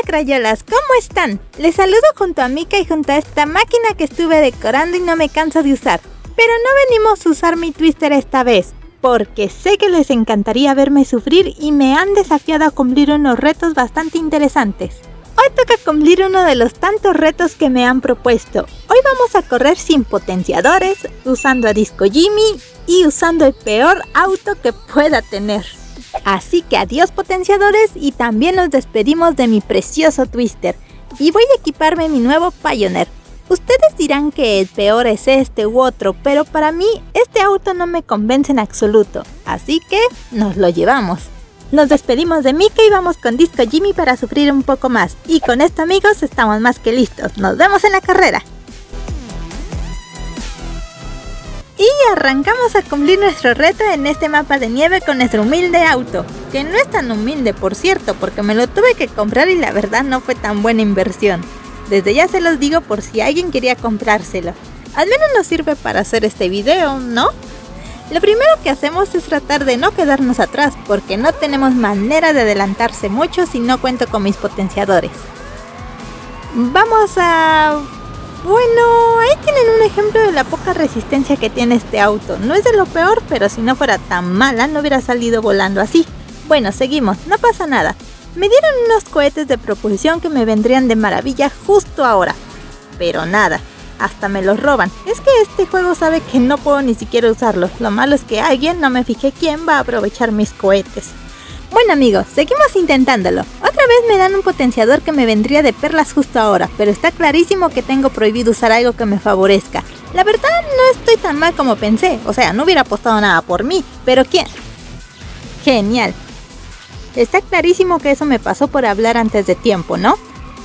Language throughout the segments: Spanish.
crayolas, ¿cómo están? Les saludo junto a Mika y junto a esta máquina que estuve decorando y no me canso de usar. Pero no venimos a usar mi twister esta vez, porque sé que les encantaría verme sufrir y me han desafiado a cumplir unos retos bastante interesantes. Hoy toca cumplir uno de los tantos retos que me han propuesto. Hoy vamos a correr sin potenciadores, usando a Disco Jimmy y usando el peor auto que pueda tener. Así que adiós potenciadores y también nos despedimos de mi precioso twister. Y voy a equiparme mi nuevo Pioneer. Ustedes dirán que el peor es este u otro, pero para mí este auto no me convence en absoluto. Así que nos lo llevamos. Nos despedimos de Mika y vamos con Disco Jimmy para sufrir un poco más. Y con esto amigos estamos más que listos. Nos vemos en la carrera. Y arrancamos a cumplir nuestro reto en este mapa de nieve con nuestro humilde auto. Que no es tan humilde por cierto, porque me lo tuve que comprar y la verdad no fue tan buena inversión. Desde ya se los digo por si alguien quería comprárselo. Al menos nos sirve para hacer este video, ¿no? Lo primero que hacemos es tratar de no quedarnos atrás, porque no tenemos manera de adelantarse mucho si no cuento con mis potenciadores. Vamos a... Bueno, ahí tienen un ejemplo de la poca resistencia que tiene este auto. No es de lo peor, pero si no fuera tan mala no hubiera salido volando así. Bueno, seguimos, no pasa nada. Me dieron unos cohetes de propulsión que me vendrían de maravilla justo ahora. Pero nada. Hasta me los roban. Es que este juego sabe que no puedo ni siquiera usarlos. Lo malo es que alguien, no me fijé quién, va a aprovechar mis cohetes. Bueno amigos, seguimos intentándolo. Otra vez me dan un potenciador que me vendría de perlas justo ahora, pero está clarísimo que tengo prohibido usar algo que me favorezca. La verdad no estoy tan mal como pensé, o sea, no hubiera apostado nada por mí, pero ¿quién? Genial. Está clarísimo que eso me pasó por hablar antes de tiempo, ¿no?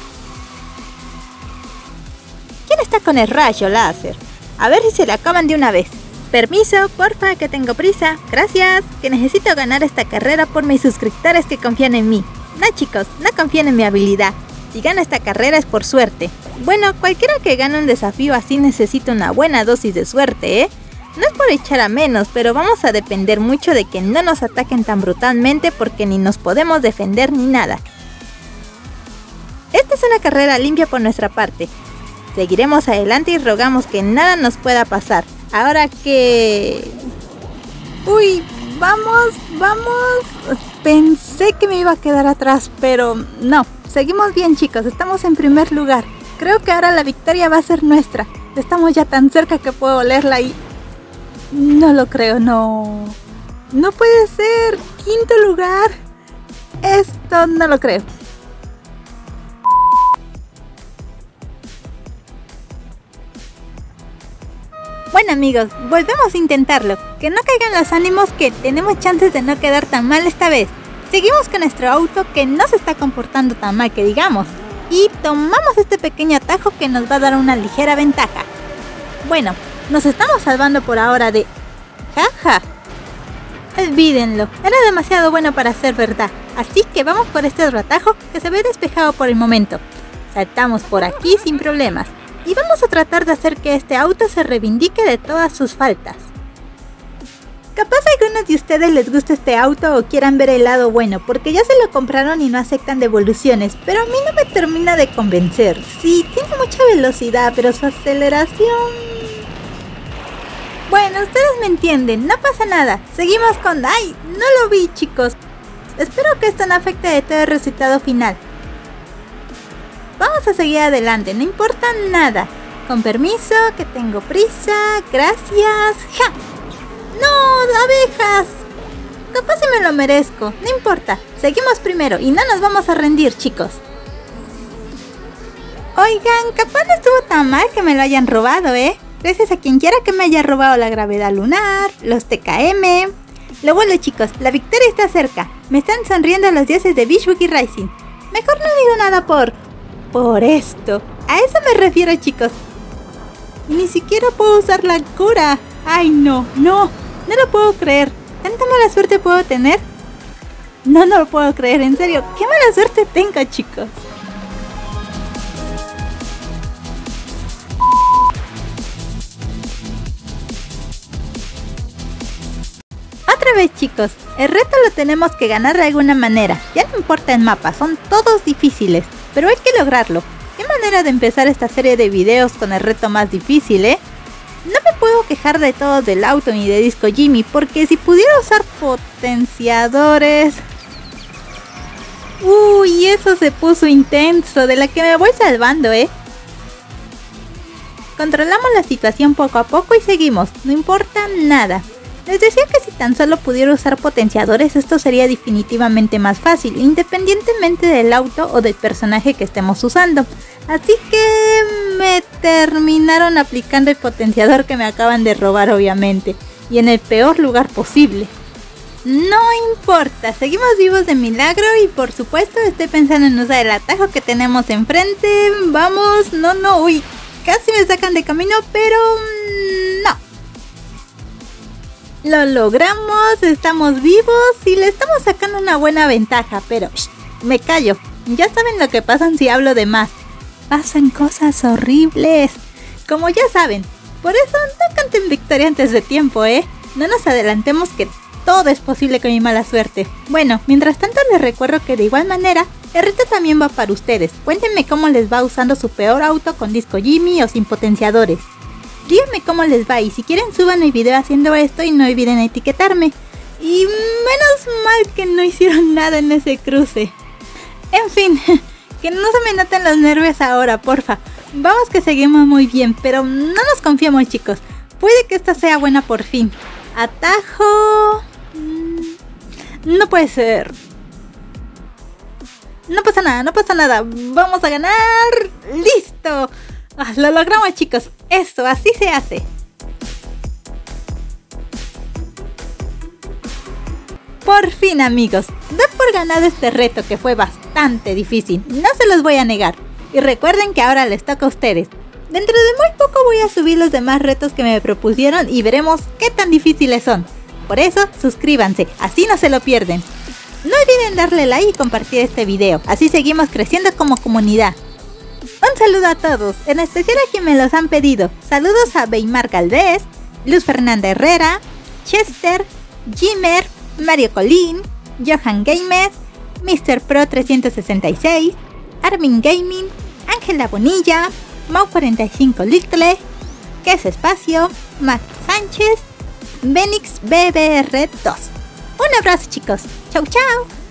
¿Quién está con el rayo láser? A ver si se le acaban de una vez. Permiso, porfa, que tengo prisa. Gracias, que necesito ganar esta carrera por mis suscriptores que confían en mí. No chicos, no confían en mi habilidad. Si gano esta carrera es por suerte. Bueno, cualquiera que gane un desafío así necesita una buena dosis de suerte, ¿eh? No es por echar a menos, pero vamos a depender mucho de que no nos ataquen tan brutalmente porque ni nos podemos defender ni nada. Esta es una carrera limpia por nuestra parte. Seguiremos adelante y rogamos que nada nos pueda pasar. Ahora que... Uy, vamos. Pensé que me iba a quedar atrás, pero no. Seguimos bien chicos, estamos en primer lugar. Creo que ahora la victoria va a ser nuestra. Estamos ya tan cerca que puedo olerla y... No lo creo, no. No puede ser. Quinto lugar. Esto no lo creo. Bueno amigos, volvemos a intentarlo. Que no caigan los ánimos, que tenemos chances de no quedar tan mal esta vez. Seguimos con nuestro auto que no se está comportando tan mal que digamos. Y tomamos este pequeño atajo que nos va a dar una ligera ventaja. Bueno, nos estamos salvando por ahora de... ¡Jaja! Olvídenlo, era demasiado bueno para ser verdad. Así que vamos por este otro atajo que se ve despejado por el momento. Saltamos por aquí sin problemas. Y vamos a tratar de hacer que este auto se reivindique de todas sus faltas. Capaz a algunos de ustedes les guste este auto o quieran ver el lado bueno, porque ya se lo compraron y no aceptan devoluciones, pero a mí no me termina de convencer. Sí, tiene mucha velocidad, pero su aceleración... Bueno, ustedes me entienden, no pasa nada. Seguimos con... ¡Ay! No lo vi chicos. Espero que esto no afecte de todo el resultado final. Vamos a seguir adelante, no importa nada. Con permiso, que tengo prisa. Gracias. ¡Ja! ¡No! ¡Abejas! Capaz si me lo merezco. No importa. Seguimos primero y no nos vamos a rendir, chicos. Oigan, capaz no estuvo tan mal que me lo hayan robado, ¿eh? Gracias a quien quiera que me haya robado la gravedad lunar, los TKM. Lo bueno chicos, la victoria está cerca. Me están sonriendo los dioses de Beach Boogie Rising. Mejor no digo nada por esto. A eso me refiero chicos. Ni siquiera puedo usar la cura. Ay no lo puedo creer. ¿Tanta mala suerte puedo tener? No lo puedo creer, en serio. ¿Qué mala suerte tengo chicos? Otra vez chicos, el reto lo tenemos que ganar de alguna manera. Ya no importa el mapa, son todos difíciles. pero hay que lograrlo. Qué manera de empezar esta serie de videos con el reto más difícil, ¿eh? No me puedo quejar de todo del auto ni de Disco Jimmy, porque si pudiera usar potenciadores... Uy, eso se puso intenso, de la que me voy salvando, ¿eh? Controlamos la situación poco a poco y seguimos, no importa nada. Les decía que si tan solo pudiera usar potenciadores, esto sería definitivamente más fácil, independientemente del auto o del personaje que estemos usando. Así que me terminaron aplicando el potenciador que me acaban de robar, obviamente, y en el peor lugar posible. No importa, seguimos vivos de milagro y por supuesto estoy pensando en usar el atajo que tenemos enfrente. Vamos, uy, casi me sacan de camino, pero no. Lo logramos, estamos vivos y le estamos sacando una buena ventaja, pero me callo. Ya saben lo que pasa si hablo de más. Pasan cosas horribles. Como ya saben, por eso no canten victoria antes de tiempo, ¿eh? No nos adelantemos, que todo es posible con mi mala suerte. Bueno, mientras tanto les recuerdo que de igual manera, el reto también va para ustedes. Cuéntenme cómo les va usando su peor auto con Disco Jimmy o sin potenciadores. Díganme cómo les va y si quieren suban mi video haciendo esto y no olviden etiquetarme. Y menos mal que no hicieron nada en ese cruce. En fin, que no se me noten los nervios ahora, porfa. Vamos que seguimos muy bien, pero no nos confiemos, chicos. Puede que esta sea buena por fin. Atajo... No puede ser. No pasa nada. Vamos a ganar. ¡Listo! Lo logramos, chicos. Esto, así se hace. Por fin, amigos. Doy por ganado este reto que fue bastante difícil. No se los voy a negar. Y recuerden que ahora les toca a ustedes. Dentro de muy poco voy a subir los demás retos que me propusieron y veremos qué tan difíciles son. Por eso, suscríbanse, así no se lo pierden. No olviden darle like y compartir este video, así seguimos creciendo como comunidad. Un saludo a todos, en especial a quienes me los han pedido. Saludos a Beimar Galvez, Luz Fernanda Herrera, Chester, Jimmer, Mario Colín, Johan Games, Mr. Pro 366, Armin Gaming, Ángela Bonilla, Mau45 Little, Queso Espacio, Max Sánchez, Benix BBR2. Un abrazo, chicos. Chau chau.